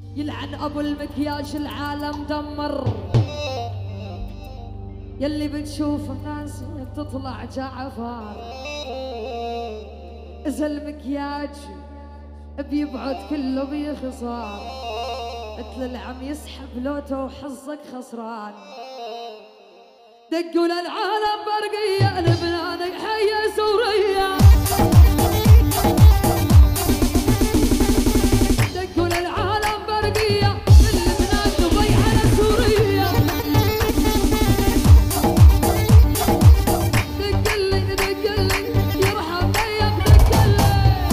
يلعن ابو المكياج العالم دمر. يلي بتشوف الناس تطلع جعفر، اذا المكياج بيبعد كله بيخسر، مثل العم يسحب لوته وحظك خسران. دقوا للعالم برقية لبنان يحيي سوريا، دقوا للعالم برقية لبنان دبي على سوريا. دقلي دقلي يرحم ضيق دقلي.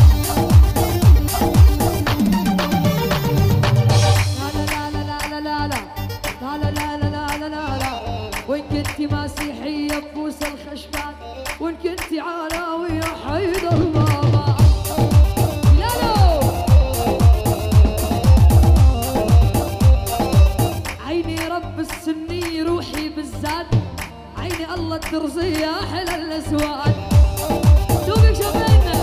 لا لا لا لا لا لا لا لا لا لا لا لا لا. وإن كنتي مسيحية ببوس الخشبان، وإن كنتي علاوية حيدر بابا. لالو عيني رب السني روحي بالزاد، عيني الله الدرزية أحلى الأسواد. دوقك شبينا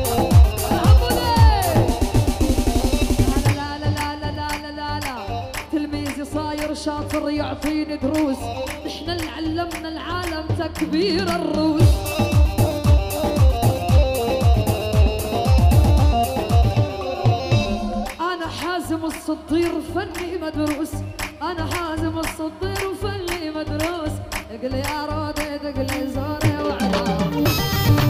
لا لا لا لا لا لا لا لا. تلميذي صاير شاطر يعطيني دروس، نحن اللي علمنا العالم تكبير الروس. أنا حازم الصدير فني مدروس، أنا حازم الصدير وفني مدروس. اقلي يا رودي اقلي زوري وعلا.